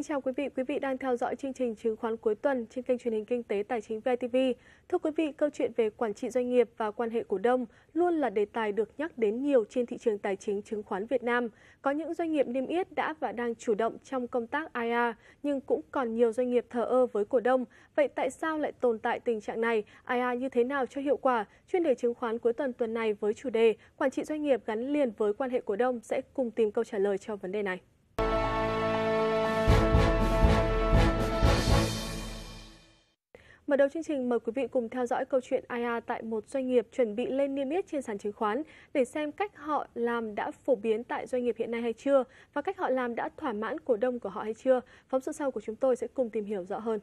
Xin chào quý vị đang theo dõi chương trình chứng khoán cuối tuần trên kênh truyền hình Kinh tế Tài chính VTV. Thưa quý vị, câu chuyện về quản trị doanh nghiệp và quan hệ cổ đông luôn là đề tài được nhắc đến nhiều trên thị trường tài chính chứng khoán Việt Nam. Có những doanh nghiệp niêm yết đã và đang chủ động trong công tác IR, nhưng cũng còn nhiều doanh nghiệp thờ ơ với cổ đông. Vậy tại sao lại tồn tại tình trạng này? IR như thế nào cho hiệu quả? Chuyên đề chứng khoán cuối tuần này với chủ đề quản trị doanh nghiệp gắn liền với quan hệ cổ đông sẽ cùng tìm câu trả lời cho vấn đề này. Mở đầu chương trình, mời quý vị cùng theo dõi câu chuyện IR tại một doanh nghiệp chuẩn bị lên niêm yết trên sàn chứng khoán để xem cách họ làm đã phổ biến tại doanh nghiệp hiện nay hay chưa và cách họ làm đã thỏa mãn cổ đông của họ hay chưa. Phóng sự sau của chúng tôi sẽ cùng tìm hiểu rõ hơn.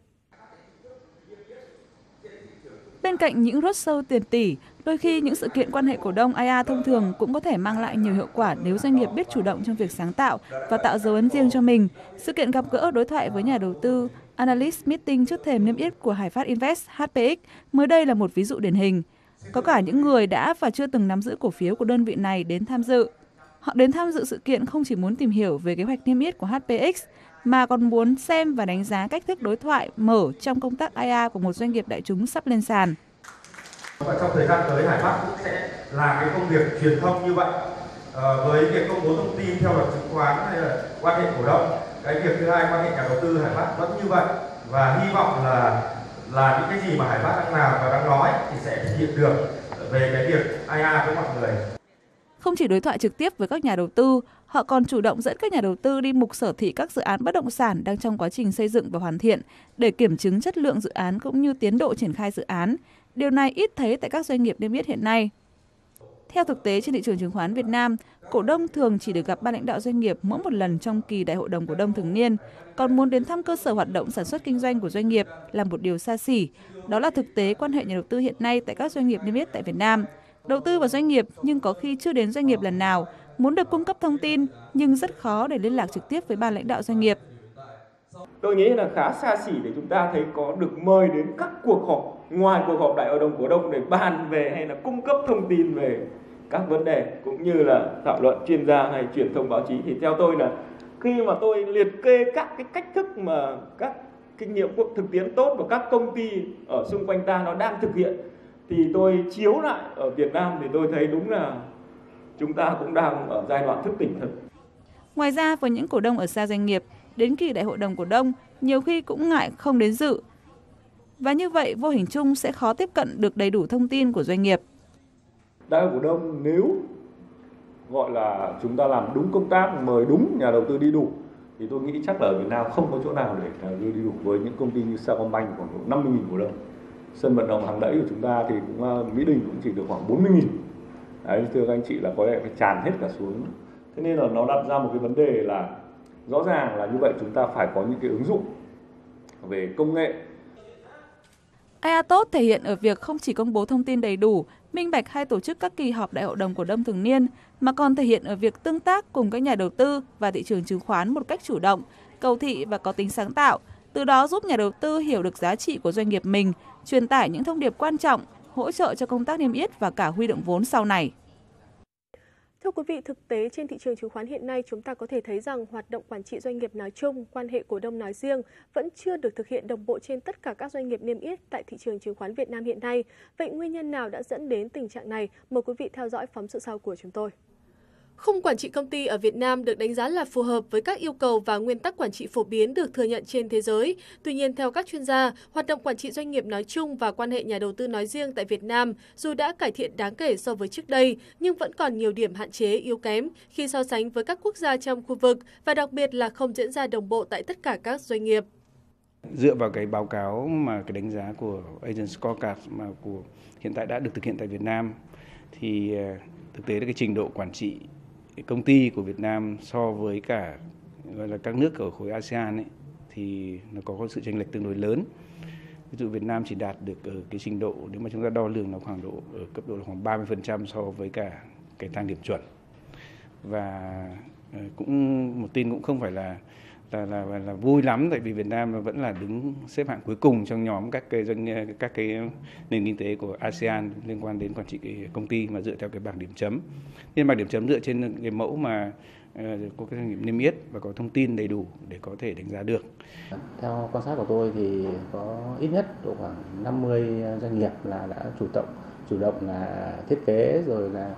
Bên cạnh những roadshow tiền tỷ, đôi khi những sự kiện quan hệ cổ đông IR thông thường cũng có thể mang lại nhiều hiệu quả nếu doanh nghiệp biết chủ động trong việc sáng tạo và tạo dấu ấn riêng cho mình. Sự kiện gặp gỡ đối thoại với nhà đầu tư Analyst Meeting trước thềm niêm yết của Hải Phát Invest HPX mới đây là một ví dụ điển hình. Có cả những người đã và chưa từng nắm giữ cổ phiếu của đơn vị này đến tham dự. Họ đến tham dự sự kiện không chỉ muốn tìm hiểu về kế hoạch niêm yết của HPX, mà còn muốn xem và đánh giá cách thức đối thoại mở trong công tác IR của một doanh nghiệp đại chúng sắp lên sàn. Và trong thời gian tới, Hải Phát cũng sẽ làm cái công việc truyền thông như vậy với việc công bố thông tin theo luật chứng khoán hay là quan hệ cổ đông. Cái việc thứ hai, quan hệ nhà đầu tư, Hải Phát vẫn như vậy, và hy vọng là những cái gì mà Hải Phát đang làm và đang nói thì sẽ thực hiện được về cái việc IR với mọi người. Không chỉ đối thoại trực tiếp với các nhà đầu tư, họ còn chủ động dẫn các nhà đầu tư đi mục sở thị các dự án bất động sản đang trong quá trình xây dựng và hoàn thiện để kiểm chứng chất lượng dự án cũng như tiến độ triển khai dự án. Điều này ít thấy tại các doanh nghiệp niêm yết hiện nay. Theo thực tế trên thị trường chứng khoán Việt Nam, cổ đông thường chỉ được gặp ban lãnh đạo doanh nghiệp mỗi một lần trong kỳ đại hội đồng cổ đông thường niên, còn muốn đến thăm cơ sở hoạt động sản xuất kinh doanh của doanh nghiệp là một điều xa xỉ. Đó là thực tế quan hệ nhà đầu tư hiện nay tại các doanh nghiệp niêm yết tại Việt Nam. Đầu tư vào doanh nghiệp nhưng có khi chưa đến doanh nghiệp lần nào, muốn được cung cấp thông tin nhưng rất khó để liên lạc trực tiếp với ban lãnh đạo doanh nghiệp. Tôi nghĩ là khá xa xỉ để chúng ta thấy có được mời đến các cuộc họp ngoài cuộc họp đại hội đồng cổ đông để bàn về hay là cung cấp thông tin về các vấn đề cũng như là thảo luận chuyên gia hay truyền thông báo chí. Thì theo tôi là khi mà tôi liệt kê các cái cách thức mà các kinh nghiệm thực tiễn tốt và các công ty ở xung quanh ta nó đang thực hiện, thì tôi chiếu lại ở Việt Nam thì tôi thấy đúng là chúng ta cũng đang ở giai đoạn thức tỉnh thực. Ngoài ra, với những cổ đông ở xa doanh nghiệp, đến kỳ đại hội đồng cổ đông nhiều khi cũng ngại không đến dự. Và như vậy, vô hình chung sẽ khó tiếp cận được đầy đủ thông tin của doanh nghiệp. Đại hội cổ đông nếu gọi là chúng ta làm đúng công tác, mời đúng nhà đầu tư đi đủ, thì tôi nghĩ chắc là ở Việt Nam không có chỗ nào để nhà đầu tư đi đủ. Với những công ty như Sacombank khoảng độ 50.000 cổ đông. Sân vận động Hàng Đẫy của chúng ta thì cũng Mỹ Đình cũng chỉ được khoảng 40.000. Đấy, thưa các anh chị là có lẽ phải tràn hết cả xuống. Thế nên là nó đặt ra một cái vấn đề là rõ ràng là như vậy chúng ta phải có những cái ứng dụng về công nghệ. IR tốt thể hiện ở việc không chỉ công bố thông tin đầy đủ, minh bạch hay tổ chức các kỳ họp đại hội đồng cổ đông thường niên, mà còn thể hiện ở việc tương tác cùng các nhà đầu tư và thị trường chứng khoán một cách chủ động, cầu thị và có tính sáng tạo, từ đó giúp nhà đầu tư hiểu được giá trị của doanh nghiệp mình, truyền tải những thông điệp quan trọng, hỗ trợ cho công tác niêm yết và cả huy động vốn sau này. Thưa quý vị, thực tế trên thị trường chứng khoán hiện nay chúng ta có thể thấy rằng hoạt động quản trị doanh nghiệp nói chung, quan hệ cổ đông nói riêng vẫn chưa được thực hiện đồng bộ trên tất cả các doanh nghiệp niêm yết tại thị trường chứng khoán Việt Nam hiện nay. Vậy nguyên nhân nào đã dẫn đến tình trạng này? Mời quý vị theo dõi phóng sự sau của chúng tôi. Khung quản trị công ty ở Việt Nam được đánh giá là phù hợp với các yêu cầu và nguyên tắc quản trị phổ biến được thừa nhận trên thế giới. Tuy nhiên, theo các chuyên gia, hoạt động quản trị doanh nghiệp nói chung và quan hệ nhà đầu tư nói riêng tại Việt Nam dù đã cải thiện đáng kể so với trước đây, nhưng vẫn còn nhiều điểm hạn chế yếu kém khi so sánh với các quốc gia trong khu vực và đặc biệt là không diễn ra đồng bộ tại tất cả các doanh nghiệp. Dựa vào cái báo cáo mà cái đánh giá của Agent Scorecard mà hiện tại đã được thực hiện tại Việt Nam, thì thực tế là cái trình độ quản trị công ty của Việt Nam so với cả gọi là các nước ở khối ASEAN ấy, thì nó có sự chênh lệch tương đối lớn. Ví dụ Việt Nam chỉ đạt được ở cái trình độ, nếu mà chúng ta đo lường nó khoảng độ ở cấp độ là khoảng 30% so với cả cái thang điểm chuẩn. Và cũng một tin cũng không phải là vui lắm, tại vì Việt Nam vẫn là đứng xếp hạng cuối cùng trong nhóm các cái nền kinh tế của ASEAN liên quan đến quản trị công ty mà dựa theo cái bảng điểm chấm. Nhưng bảng điểm chấm dựa trên cái mẫu mà có cái doanh nghiệp niêm yết và có thông tin đầy đủ để có thể đánh giá được. Theo quan sát của tôi thì có ít nhất độ khoảng 50 doanh nghiệp là đã chủ động là thiết kế rồi là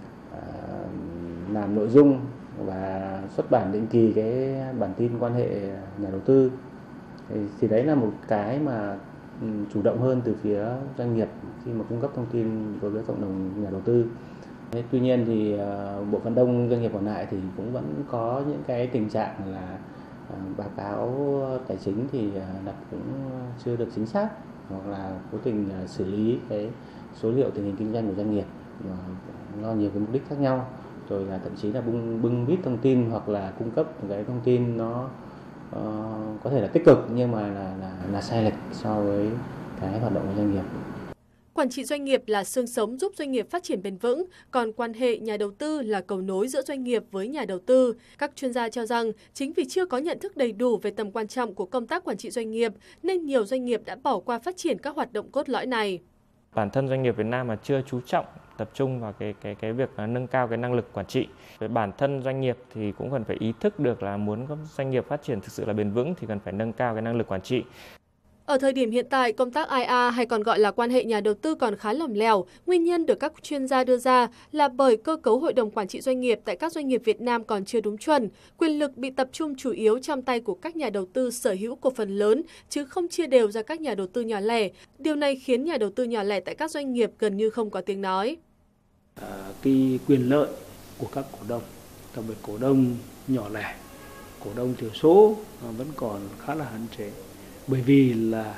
làm nội dung và xuất bản định kỳ cái bản tin quan hệ nhà đầu tư. Thì đấy là một cái mà chủ động hơn từ phía doanh nghiệp khi mà cung cấp thông tin đối với cộng đồng nhà đầu tư. Tuy nhiên thì bộ phận đông doanh nghiệp còn lại thì cũng vẫn có những cái tình trạng là báo cáo tài chính thì đặt cũng chưa được chính xác, hoặc là cố tình xử lý cái số liệu tình hình kinh doanh của doanh nghiệp do nhiều cái mục đích khác nhau, rồi là thậm chí là bưng bít thông tin hoặc là cung cấp cái thông tin nó có thể là tích cực nhưng mà là sai lệch so với cái hoạt động của doanh nghiệp. Quản trị doanh nghiệp là xương sống giúp doanh nghiệp phát triển bền vững, còn quan hệ nhà đầu tư là cầu nối giữa doanh nghiệp với nhà đầu tư. Các chuyên gia cho rằng chính vì chưa có nhận thức đầy đủ về tầm quan trọng của công tác quản trị doanh nghiệp nên nhiều doanh nghiệp đã bỏ qua phát triển các hoạt động cốt lõi này. Bản thân doanh nghiệp Việt Nam mà chưa chú trọng tập trung vào cái việc nâng cao cái năng lực quản trị. Về bản thân doanh nghiệp thì cũng cần phải ý thức được là muốn có doanh nghiệp phát triển thực sự là bền vững thì cần phải nâng cao cái năng lực quản trị. Ở thời điểm hiện tại, công tác IR hay còn gọi là quan hệ nhà đầu tư còn khá lỏng lẻo. Nguyên nhân được các chuyên gia đưa ra là bởi cơ cấu hội đồng quản trị doanh nghiệp tại các doanh nghiệp Việt Nam còn chưa đúng chuẩn. Quyền lực bị tập trung chủ yếu trong tay của các nhà đầu tư sở hữu cổ phần lớn, chứ không chia đều ra các nhà đầu tư nhỏ lẻ. Điều này khiến nhà đầu tư nhỏ lẻ tại các doanh nghiệp gần như không có tiếng nói. Cái quyền lợi của các cổ đông, đặc biệt cổ đông nhỏ lẻ, cổ đông thiểu số vẫn còn khá là hạn chế. Bởi vì là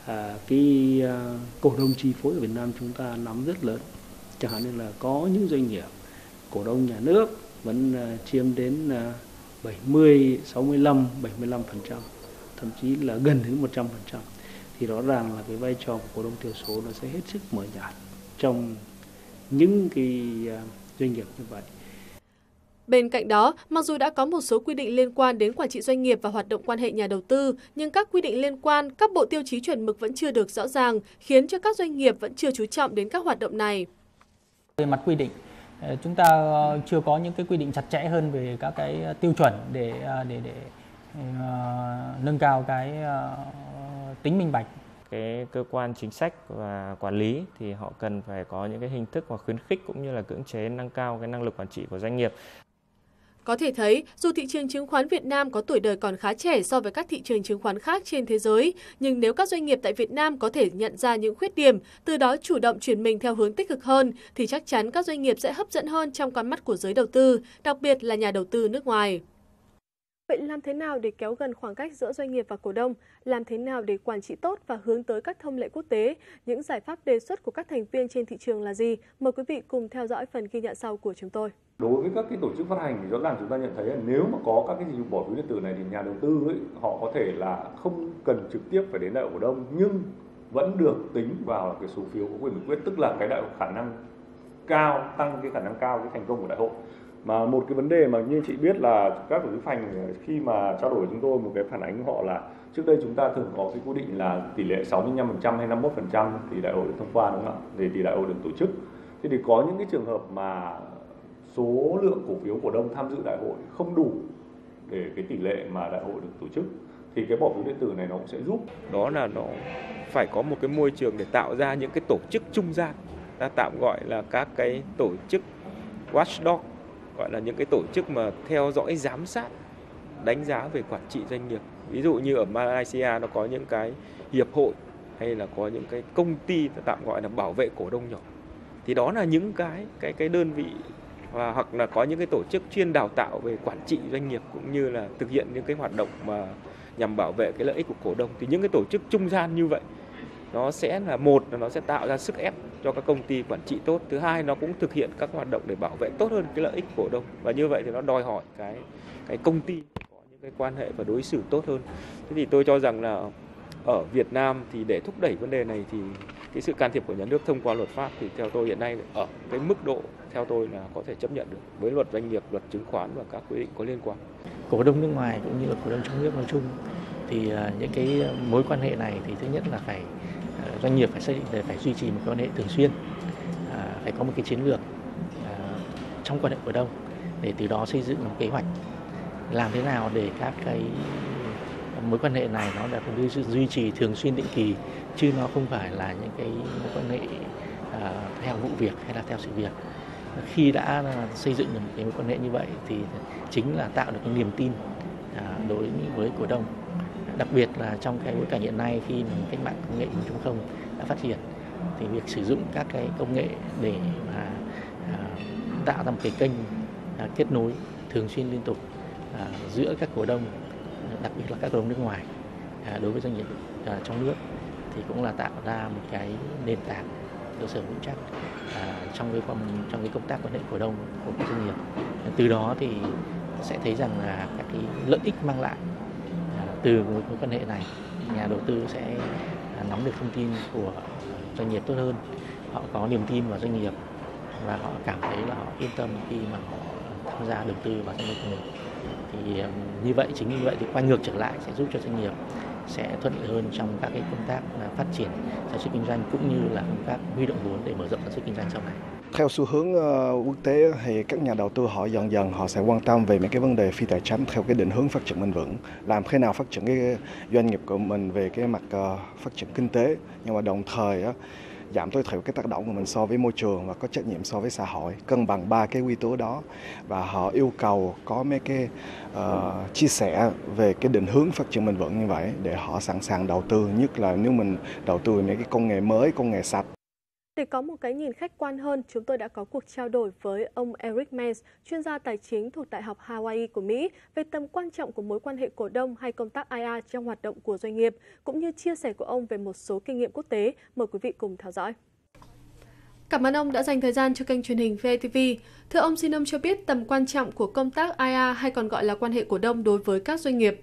cổ đông chi phối ở Việt Nam chúng ta nắm rất lớn. Chẳng hạn như là có những doanh nghiệp cổ đông nhà nước vẫn chiếm đến 70, 65, 75%, thậm chí là gần đến 100%. Thì rõ ràng là cái vai trò của cổ đông thiểu số nó sẽ hết sức mờ nhạt trong những cái doanh nghiệp như vậy. Bên cạnh đó, mặc dù đã có một số quy định liên quan đến quản trị doanh nghiệp và hoạt động quan hệ nhà đầu tư, nhưng các quy định liên quan, các bộ tiêu chí chuẩn mực vẫn chưa được rõ ràng, khiến cho các doanh nghiệp vẫn chưa chú trọng đến các hoạt động này. Về mặt quy định, chúng ta chưa có những cái quy định chặt chẽ hơn về các cái tiêu chuẩn để nâng cao cái tính minh bạch. Cái cơ quan chính sách và quản lý thì họ cần phải có những cái hình thức hoặc khuyến khích cũng như là cưỡng chế nâng cao cái năng lực quản trị của doanh nghiệp. Có thể thấy, dù thị trường chứng khoán Việt Nam có tuổi đời còn khá trẻ so với các thị trường chứng khoán khác trên thế giới, nhưng nếu các doanh nghiệp tại Việt Nam có thể nhận ra những khuyết điểm, từ đó chủ động chuyển mình theo hướng tích cực hơn, thì chắc chắn các doanh nghiệp sẽ hấp dẫn hơn trong con mắt của giới đầu tư, đặc biệt là nhà đầu tư nước ngoài. Vậy làm thế nào để kéo gần khoảng cách giữa doanh nghiệp và cổ đông? Làm thế nào để quản trị tốt và hướng tới các thông lệ quốc tế? Những giải pháp đề xuất của các thành viên trên thị trường là gì? Mời quý vị cùng theo dõi phần ghi nhận sau của chúng tôi. Đối với các cái tổ chức phát hành thì rõ ràng chúng ta nhận thấy là nếu mà có các cái dịch vụ bỏ phiếu điện tử này thì nhà đầu tư ấy, họ có thể là không cần trực tiếp phải đến đại hội cổ đông nhưng vẫn được tính vào cái số phiếu có quyền biểu quyết, tức là cái đại hội khả năng cao, tăng cái khả năng cao cái thành công của đại hội. Mà một cái vấn đề mà như chị biết là các tổ chức phát hành khi mà trao đổi với chúng tôi một cái phản ánh của họ là trước đây chúng ta thường có cái quy định là tỷ lệ 65% hay 51% thì đại hội được thông qua, đúng không ạ? Thì đại hội được tổ chức. Thế thì có những cái trường hợp mà số lượng cổ phiếu cổ đông tham dự đại hội không đủ để cái tỷ lệ mà đại hội được tổ chức thì cái bỏ phiếu điện tử này nó cũng sẽ giúp. Đó là nó phải có một cái môi trường để tạo ra những cái tổ chức trung gian, ta tạm gọi là các cái tổ chức watchdog, gọi là những cái tổ chức mà theo dõi giám sát, đánh giá về quản trị doanh nghiệp. Ví dụ như ở Malaysia nó có những cái hiệp hội hay là có những cái công ty tạm gọi là bảo vệ cổ đông nhỏ. Thì đó là những cái đơn vị hoặc là có những cái tổ chức chuyên đào tạo về quản trị doanh nghiệp cũng như là thực hiện những cái hoạt động mà nhằm bảo vệ cái lợi ích của cổ đông. Thì những cái tổ chức trung gian như vậy nó sẽ là một là nó sẽ tạo ra sức ép cho các công ty quản trị tốt. Thứ hai, nó cũng thực hiện các hoạt động để bảo vệ tốt hơn cái lợi ích cổ đông. Và như vậy thì nó đòi hỏi cái công ty có những cái quan hệ và đối xử tốt hơn. Thế thì tôi cho rằng là ở Việt Nam thì để thúc đẩy vấn đề này thì cái sự can thiệp của nhà nước thông qua luật pháp thì theo tôi hiện nay ở cái mức độ theo tôi là có thể chấp nhận được với luật doanh nghiệp, luật chứng khoán và các quy định có liên quan. Cổ đông nước ngoài cũng như là cổ đông trong nước nói chung thì những cái mối quan hệ này thì thứ nhất là phải doanh nghiệp phải xác định là phải duy trì một quan hệ thường xuyên, phải có một cái chiến lược trong quan hệ cổ đông để từ đó xây dựng một kế hoạch làm thế nào để các cái mối quan hệ này nó được duy trì thường xuyên định kỳ, chứ nó không phải là những cái mối quan hệ theo vụ việc hay là theo sự việc. Khi đã xây dựng được một cái mối quan hệ như vậy thì chính là tạo được cái niềm tin đối với cổ đông. Đặc biệt là trong cái bối cảnh hiện nay khi mà cách mạng công nghệ 4.0 đã phát triển thì việc sử dụng các cái công nghệ để mà tạo ra một cái kênh kết nối thường xuyên liên tục giữa các cổ đông, đặc biệt là các cổ đông nước ngoài đối với doanh nghiệp trong nước thì cũng là tạo ra một cái nền tảng cơ sở vững chắc trong cái công tác quan hệ cổ đông của các doanh nghiệp. Từ đó thì sẽ thấy rằng là các cái lợi ích mang lại từ mối quan hệ này, nhà đầu tư sẽ nắm được thông tin của doanh nghiệp tốt hơn, họ có niềm tin vào doanh nghiệp và họ cảm thấy là họ yên tâm khi mà họ tham gia đầu tư vào doanh nghiệp của mình. Thì như vậy, chính như vậy thì quay ngược trở lại sẽ giúp cho doanh nghiệp sẽ thuận lợi hơn trong các cái công tác phát triển sản xuất kinh doanh cũng như là công tác huy động vốn để mở rộng sản xuất kinh doanh sau này. Theo xu hướng quốc tế thì các nhà đầu tư họ dần dần họ sẽ quan tâm về mấy cái vấn đề phi tài chính theo cái định hướng phát triển bền vững, làm thế nào phát triển cái doanh nghiệp của mình về cái mặt phát triển kinh tế, nhưng mà đồng thời giảm tối thiểu cái tác động của mình so với môi trường và có trách nhiệm so với xã hội, cân bằng ba cái yếu tố đó. Và họ yêu cầu có mấy cái chia sẻ về cái định hướng phát triển bền vững như vậy để họ sẵn sàng đầu tư, nhất là nếu mình đầu tư về mấy cái công nghệ mới, công nghệ sạch. Để có một cái nhìn khách quan hơn, chúng tôi đã có cuộc trao đổi với ông Eric Mans, chuyên gia tài chính thuộc Đại học Hawaii của Mỹ, về tầm quan trọng của mối quan hệ cổ đông hay công tác IR trong hoạt động của doanh nghiệp, cũng như chia sẻ của ông về một số kinh nghiệm quốc tế. Mời quý vị cùng theo dõi. Cảm ơn ông đã dành thời gian cho kênh truyền hình VITV. Thưa ông, xin ông cho biết tầm quan trọng của công tác IR hay còn gọi là quan hệ cổ đông đối với các doanh nghiệp.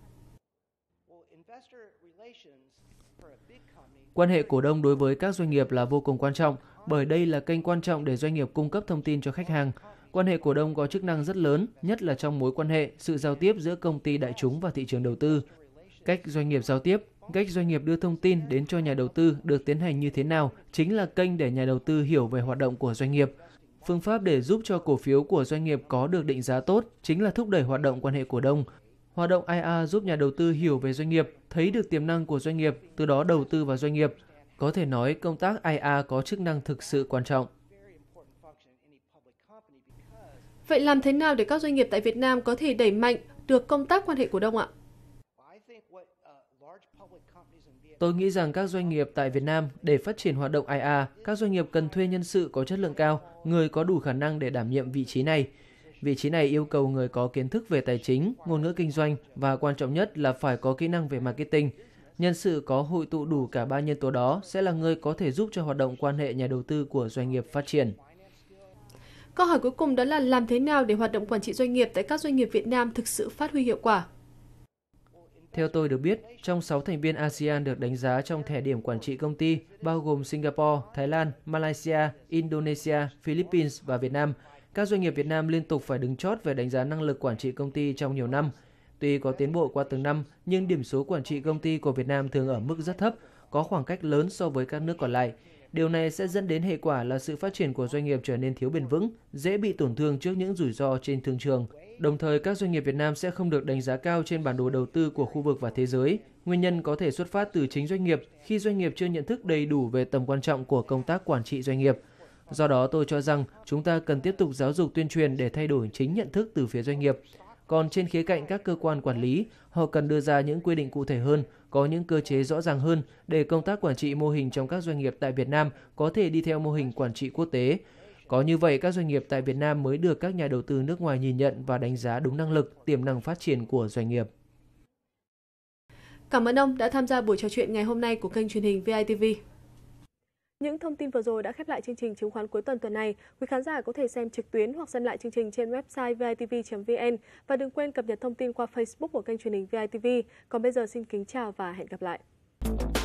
Quan hệ cổ đông đối với các doanh nghiệp là vô cùng quan trọng, bởi đây là kênh quan trọng để doanh nghiệp cung cấp thông tin cho khách hàng. Quan hệ cổ đông có chức năng rất lớn, nhất là trong mối quan hệ, sự giao tiếp giữa công ty đại chúng và thị trường đầu tư. Cách doanh nghiệp giao tiếp, cách doanh nghiệp đưa thông tin đến cho nhà đầu tư được tiến hành như thế nào chính là kênh để nhà đầu tư hiểu về hoạt động của doanh nghiệp. Phương pháp để giúp cho cổ phiếu của doanh nghiệp có được định giá tốt chính là thúc đẩy hoạt động quan hệ cổ đông. Hoạt động IR giúp nhà đầu tư hiểu về doanh nghiệp, thấy được tiềm năng của doanh nghiệp, từ đó đầu tư vào doanh nghiệp. Có thể nói công tác IR có chức năng thực sự quan trọng. Vậy làm thế nào để các doanh nghiệp tại Việt Nam có thể đẩy mạnh được công tác quan hệ cổ đông ạ? Tôi nghĩ rằng các doanh nghiệp tại Việt Nam để phát triển hoạt động IR, các doanh nghiệp cần thuê nhân sự có chất lượng cao, người có đủ khả năng để đảm nhiệm vị trí này. Vị trí này yêu cầu người có kiến thức về tài chính, ngôn ngữ kinh doanh và quan trọng nhất là phải có kỹ năng về marketing. Nhân sự có hội tụ đủ cả ba nhân tố đó sẽ là người có thể giúp cho hoạt động quan hệ nhà đầu tư của doanh nghiệp phát triển. Câu hỏi cuối cùng đó là làm thế nào để hoạt động quản trị doanh nghiệp tại các doanh nghiệp Việt Nam thực sự phát huy hiệu quả? Theo tôi được biết, trong 6 thành viên ASEAN được đánh giá trong thẻ điểm quản trị công ty, bao gồm Singapore, Thái Lan, Malaysia, Indonesia, Philippines và Việt Nam, các doanh nghiệp Việt Nam liên tục phải đứng chót về đánh giá năng lực quản trị công ty trong nhiều năm. Tuy có tiến bộ qua từng năm, nhưng điểm số quản trị công ty của Việt Nam thường ở mức rất thấp, có khoảng cách lớn so với các nước còn lại. Điều này sẽ dẫn đến hệ quả là sự phát triển của doanh nghiệp trở nên thiếu bền vững, dễ bị tổn thương trước những rủi ro trên thương trường. Đồng thời, các doanh nghiệp Việt Nam sẽ không được đánh giá cao trên bản đồ đầu tư của khu vực và thế giới. Nguyên nhân có thể xuất phát từ chính doanh nghiệp khi doanh nghiệp chưa nhận thức đầy đủ về tầm quan trọng của công tác quản trị doanh nghiệp. Do đó, tôi cho rằng chúng ta cần tiếp tục giáo dục tuyên truyền để thay đổi chính nhận thức từ phía doanh nghiệp. Còn trên khía cạnh các cơ quan quản lý, họ cần đưa ra những quy định cụ thể hơn, có những cơ chế rõ ràng hơn để công tác quản trị mô hình trong các doanh nghiệp tại Việt Nam có thể đi theo mô hình quản trị quốc tế. Có như vậy, các doanh nghiệp tại Việt Nam mới được các nhà đầu tư nước ngoài nhìn nhận và đánh giá đúng năng lực, tiềm năng phát triển của doanh nghiệp. Cảm ơn ông đã tham gia buổi trò chuyện ngày hôm nay của kênh truyền hình VITV. Những thông tin vừa rồi đã khép lại chương trình chứng khoán cuối tuần này. Quý khán giả có thể xem trực tuyến hoặc xem lại chương trình trên website vitv.vn và đừng quên cập nhật thông tin qua Facebook của kênh truyền hình VITV. Còn bây giờ xin kính chào và hẹn gặp lại.